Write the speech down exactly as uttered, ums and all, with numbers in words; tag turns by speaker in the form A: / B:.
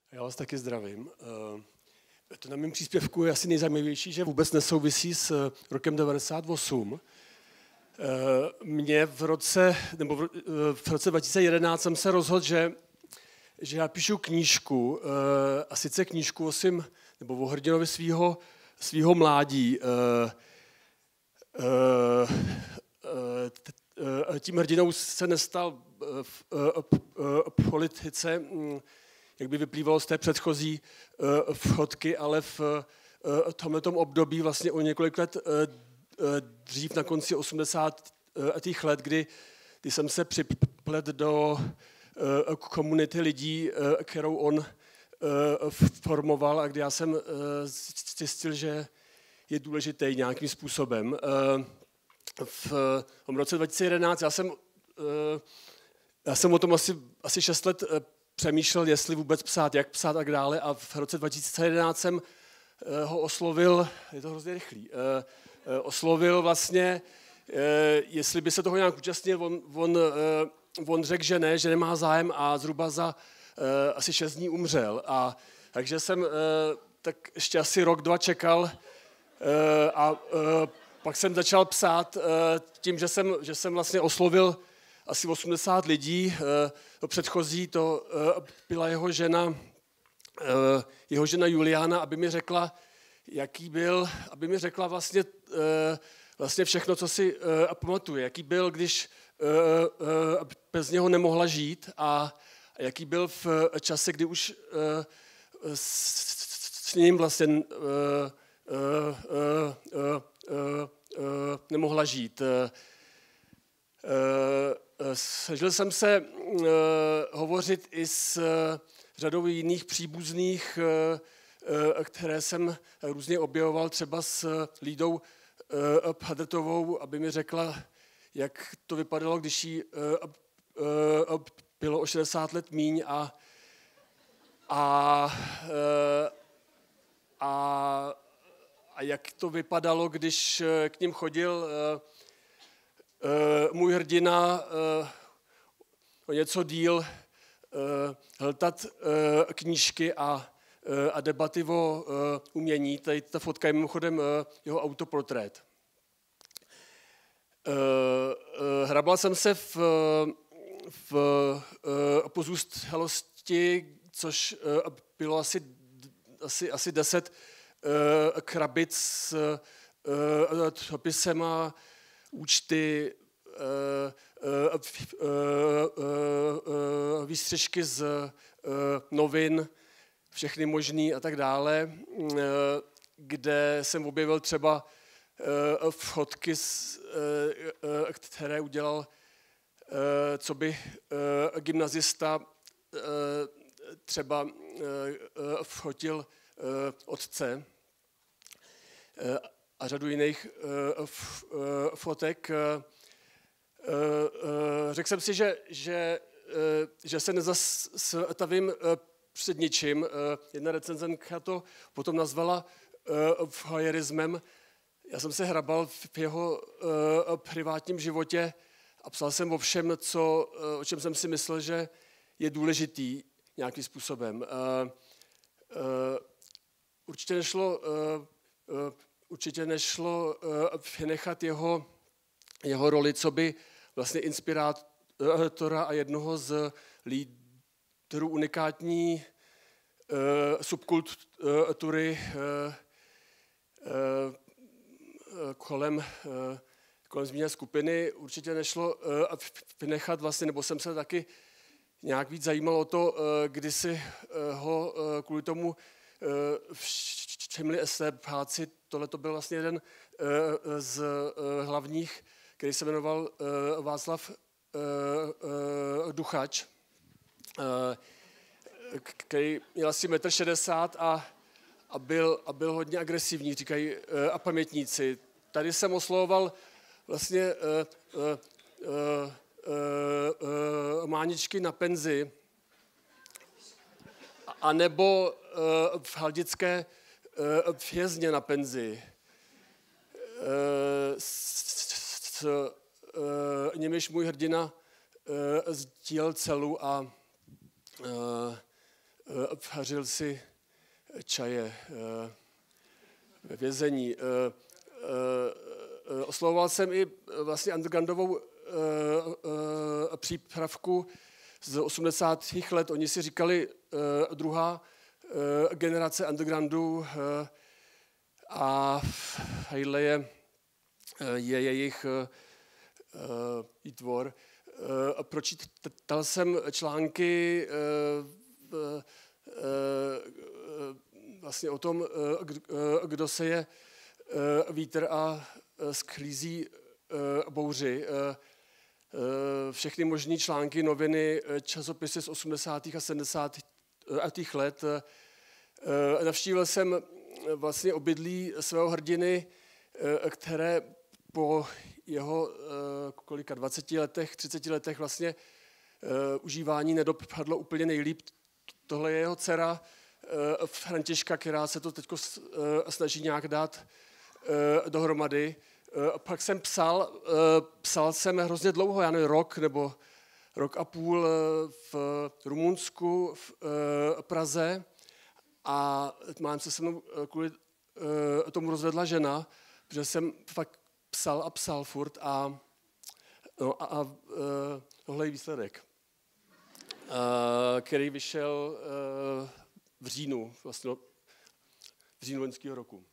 A: Já vás taky zdravím. To na mém příspěvku je asi nejzajímavější, že vůbec nesouvisí s rokem devadesát osm. Mě v roce, nebo v roce dva tisíce jedenáct jsem se rozhodl, že, že já píšu knížku, a sice knížku o svým, nebo o hrdinovi svýho, svýho mládí. Tím hrdinou se nestal v, v politice, jak by vyplývalo z té předchozí fotky, ale v tomhletom období vlastně o několik let dřív na konci osmdesátých let, kdy, kdy jsem se připlet do komunity lidí, kterou on formoval a kdy já jsem zjistil, že je důležitý nějakým způsobem. V roce dva tisíce jedenáct já jsem, já jsem o tom asi, asi šest let přemýšlel, jestli vůbec psát, jak psát a tak dále, a v roce dva tisíce jedenáct jsem ho oslovil, je to hrozně rychlý, oslovil vlastně, jestli by se toho nějak účastnil, on, on, on řekl, že ne, že nemá zájem a zhruba za asi šest dní umřel. A takže jsem tak ještě asi rok, dva čekal a pak jsem začal psát tím, že jsem, že jsem vlastně oslovil asi osmdesát lidí. To předchozí to byla jeho žena, jeho žena Juliana, aby mi řekla, jaký byl, aby mi řekla vlastně, vlastně všechno, co si pamatuje, jaký byl, když bez něho nemohla žít a jaký byl v čase, kdy už s ním vlastně nemohla žít. Snažil jsem se hovořit i s řadou jiných příbuzných, které jsem různě objevoval, třeba s Lídou Padetovou, aby mi řekla, jak to vypadalo, když jí bylo o šedesát let míň a, a, a, a jak to vypadalo, když k ním chodil můj hrdina o něco díl hltat knížky a, a debaty o umění. Tady ta fotka je mimochodem jeho autoportrét. Hrabal jsem se v, v pozůstalosti, což bylo asi, asi, asi deset krabic s dopisema, účty, výstřižky z novin, všechny možný a tak dále, kde jsem objevil třeba fotky, které udělal co by gymnazista, třeba fotil otce a řadu jiných fotek. Řekl jsem si, že, že, že se nezastavím před ničím. Jedna recenzentka to potom nazvala voyeurismem. Já jsem se hrabal v jeho privátním životě a psal jsem o všem, co, o čem jsem si myslel, že je důležitý nějakým způsobem. Určitě nešlo, určitě nešlo vynechat jeho, jeho roli, co by vlastně inspirátora a jednoho z lídrů unikátní subkultury kolem, kolem zmíněné skupiny. Určitě nešlo vynechat vlastně, nebo jsem se taky nějak víc zajímal o to, kdy si ho kvůli tomu všimli estébáci. Tohle to byl vlastně jeden z hlavních, který se jmenoval Václav Duchač, který měl asi metr šedesát a, a, byl, a byl hodně agresivní, říkají a pamětníci. Tady jsem oslovoval vlastně uh, uh, uh, uh, máničky na penzi, anebo uh, v haldické uh, vězně na penzi. Uh, s uh, nimiž můj hrdina uh, sdílel celu a uh, uh, vařil si čaje ve vězení. Oslovoval jsem i vlastně undergroundovou přípravku z osmdesátých let. Oni si říkali druhá generace undergroundu a Heidle je, je jejich výtvor. Pročítal jsem články vlastně o tom, kdo se je vítr a sklízí bouři. Všechny možné články, noviny, časopisy z osmdesátých a sedmdesátých let. Navštívil jsem vlastně obydlí svého hrdiny, které po jeho kolika dvaceti letech, třiceti letech vlastně užívání nedopadlo úplně nejlíp. Tohle je jeho dcera Františka, která se to teď snaží nějak dát dohromady. Pak jsem psal, psal jsem hrozně dlouho, já nevím, rok nebo rok a půl v Rumunsku, v Praze a mám se se mnou kvůli tomu rozvedla žena, protože jsem fakt psal a psal furt a, no, a, a tohle je výsledek, který vyšel v říjnu, vlastně v říjnu loňského roku.